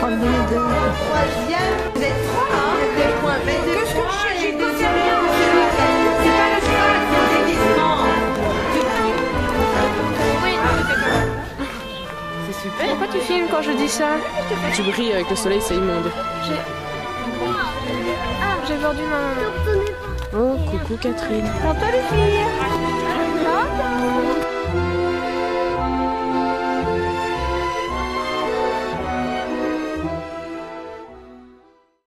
Oh, deux. Troisième, vous êtes trois, hein? Des points. Mais qu'est-ce que j'ai pas sérieux? C'est pas le cheval, c'est le déguisement. C'est super. Pourquoi tu filmes quand je dis ça? Tu brilles avec le soleil, c'est immonde. J'ai perdu ma maman. Oh, coucou Catherine. Prends-toi les filles.